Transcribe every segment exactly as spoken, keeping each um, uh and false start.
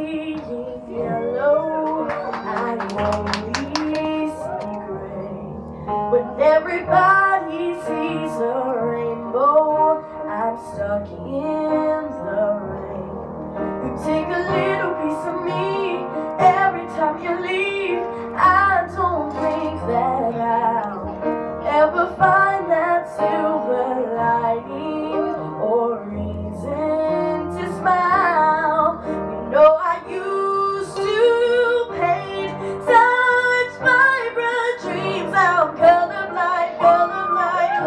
seeing yellow, I only see gray. When everybody sees a rainbow, I'm stuck in the rain. You take a little piece of me every time you leave. I don't think that I'll ever find that silver lining or reason to smile. You know I used to paint such vibrant dreams. I'm colorblind, colorblind.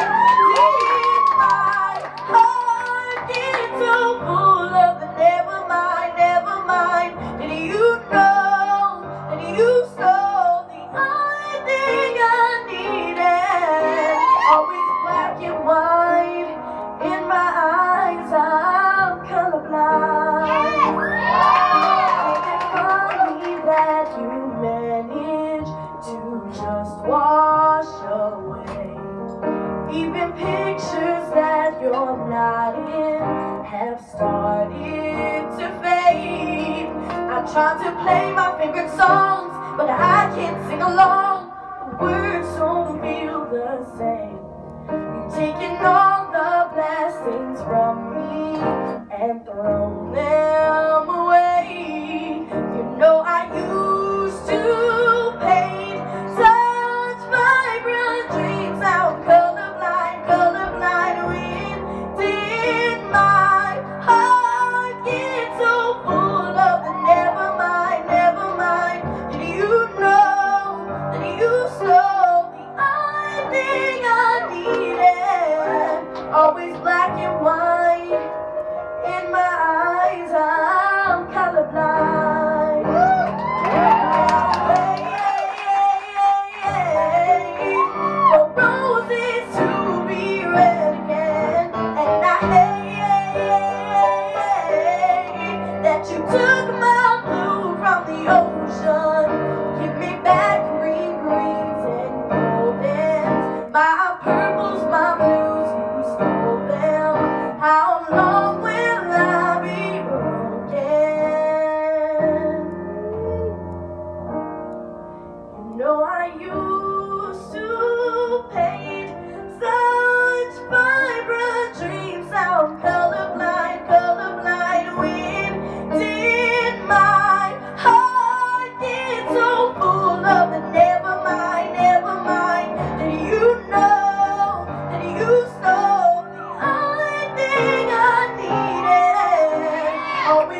Did my heart get so full of the never mind, never mind? Did you know that you stole the only thing I needed? Always black and white in my eyes, I'm colorblind. Isn't it funny that you manage to just wash away even pictures that you're not in have started to fade? I try to play my favorite songs, but I can't sing along. The words don't feel the same. You've taken all the blessings from me and thrown them away. You know I used to paint such vibrant dreams. Now I'm colorblind, colorblind. When did my heart get so full of the never mind, never mind? Did you know that you stole the only thing I needed? Always black and white in my eyes, I'm colorblind. Hey, hey, hey, hey, for roses to be red again, and I hate that you took my blue from the ocean. Give me back green greens and goldens, my purples, my blues, you stole them. How long will I be broken? You know I used to paint such vibrant dreams. Now I'm colorblind, colorblind. When did my heart get so full of the never mind, never mind? Did you know that you stole the only thing I needed? Always